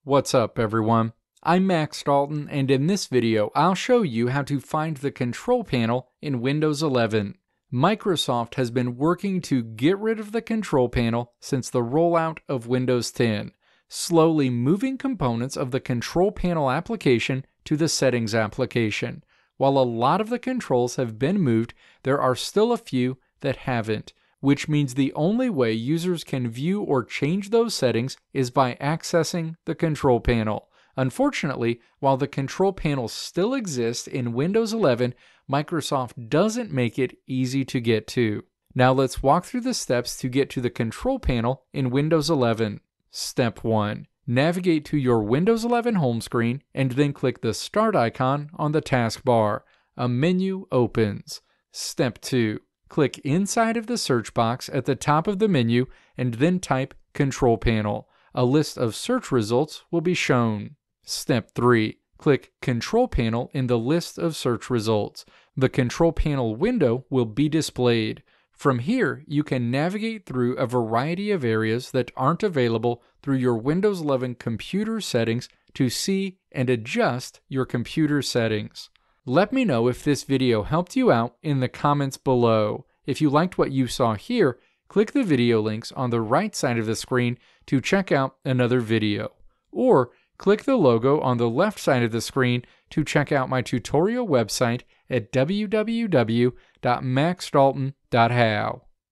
What's up, everyone? I'm Max Dalton, and in this video I'll show you how to find the control panel in Windows 11. Microsoft has been working to get rid of the control panel since the rollout of Windows 10, slowly moving components of the control panel application to the settings application. While a lot of the controls have been moved, there are still a few that haven't, which means the only way users can view or change those settings is by accessing the control panel. Unfortunately, while the control panel still exists in Windows 11, Microsoft doesn't make it easy to get to. Now let's walk through the steps to get to the control panel in Windows 11. Step 1. Navigate to your Windows 11 home screen and then click the Start icon on the taskbar. A menu opens. Step 2. Click inside of the search box at the top of the menu and then type Control Panel. A list of search results will be shown. Step 3. Click Control Panel in the list of search results. The Control Panel window will be displayed. From here, you can navigate through a variety of areas that aren't available through your Windows 11 computer settings to see and adjust your computer settings. Let me know if this video helped you out in the comments below. If you liked what you saw here, click the video links on the right side of the screen to check out another video. Or click the logo on the left side of the screen to check out my tutorial website at www.maxdalton.how.